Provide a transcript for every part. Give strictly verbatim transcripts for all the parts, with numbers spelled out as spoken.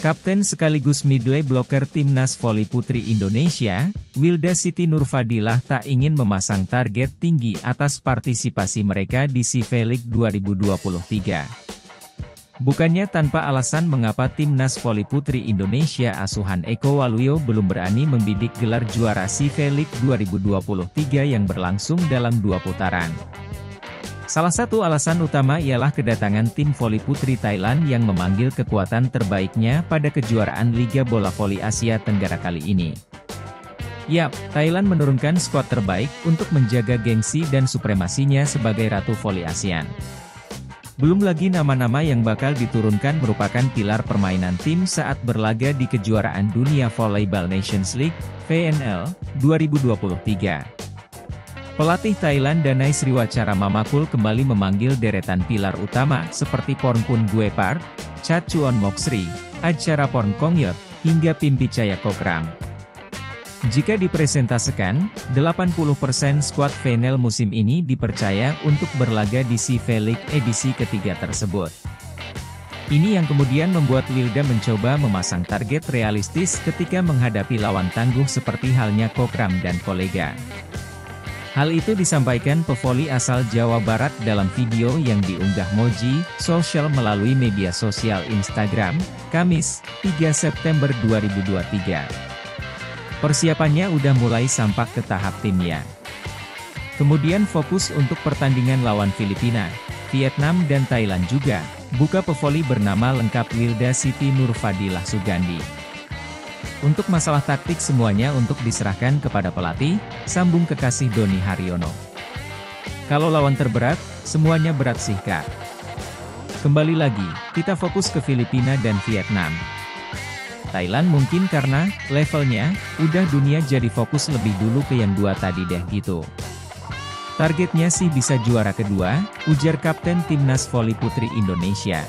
Kapten sekaligus midway blocker Timnas Voli Putri Indonesia, Wilda Siti Nurfadilah tak ingin memasang target tinggi atas partisipasi mereka di S I V League dua ribu dua puluh tiga. Bukannya tanpa alasan mengapa Timnas Voli Putri Indonesia asuhan Eko Waluyo belum berani membidik gelar juara S I V League dua ribu dua puluh tiga yang berlangsung dalam dua putaran. Salah satu alasan utama ialah kedatangan tim voli putri Thailand yang memanggil kekuatan terbaiknya pada kejuaraan Liga Bola Voli Asia Tenggara kali ini. Yap, Thailand menurunkan skuad terbaik untuk menjaga gengsi dan supremasinya sebagai Ratu Voli ASEAN. Belum lagi nama-nama yang bakal diturunkan merupakan pilar permainan tim saat berlaga di kejuaraan dunia Volleyball Nations League, V N L, dua ribu dua puluh tiga. Pelatih Thailand Danai Sriwacara Mamakul kembali memanggil deretan pilar utama seperti Pornpun Guepard, Chachuon Moksri, Adjarapon Kongyot, hingga Pimpicaya Kokram. Jika dipresentasikan, delapan puluh persen skuad V N L musim ini dipercaya untuk berlaga di S I V League edisi ketiga tersebut. Ini yang kemudian membuat Wilda mencoba memasang target realistis ketika menghadapi lawan tangguh seperti halnya Kokram dan kolega. Hal itu disampaikan pevoli asal Jawa Barat dalam video yang diunggah Moji Social melalui media sosial Instagram, Kamis, tiga September dua ribu dua puluh tiga. Persiapannya udah mulai sampak ke tahap timnya. Kemudian fokus untuk pertandingan lawan Filipina, Vietnam dan Thailand juga, buka pevoli bernama lengkap Wilda Siti Nurfadilah Sugandi. Untuk masalah taktik semuanya untuk diserahkan kepada pelatih, sambung kekasih Doni Haryono. Kalau lawan terberat, semuanya berat sih kak. Kembali lagi, kita fokus ke Filipina dan Vietnam. Thailand mungkin karena, levelnya, udah dunia jadi fokus lebih dulu ke yang dua tadi deh gitu. Targetnya sih bisa juara kedua, ujar Kapten Timnas Voli Putri Indonesia.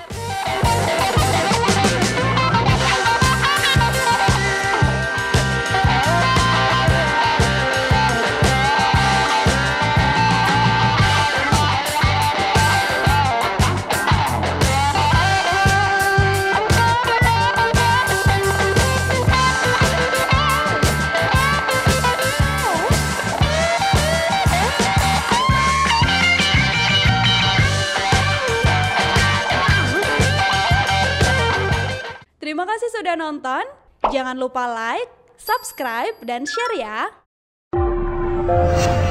Terima kasih sudah nonton, jangan lupa like, subscribe, dan share ya!